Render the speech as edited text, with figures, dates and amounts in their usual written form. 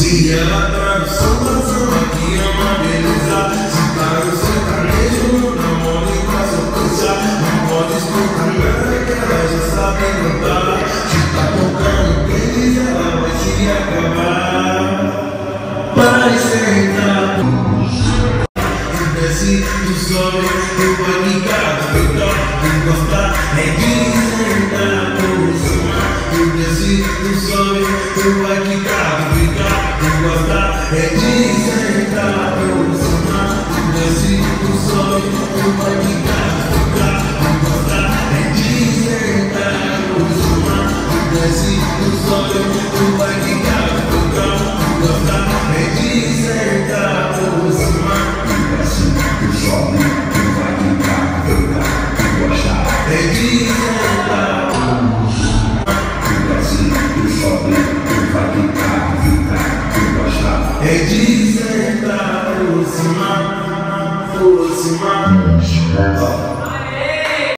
E ela traz salvação, aqui é uma beleza. Se tá no sertanejo, não morre com a surpresa. Não pode escutar nada que ela já sabe cantar. Se tá tocando tênis, ela vai se acabar. Vai sentar e desce do sol, eu vou ligar do peitão. Quem gostar é de sentar no som. Eu desci do sol, eu vou ligar do peitão. Quem gostar é de sentar no som. Eu desci do sol, eu vou ligar.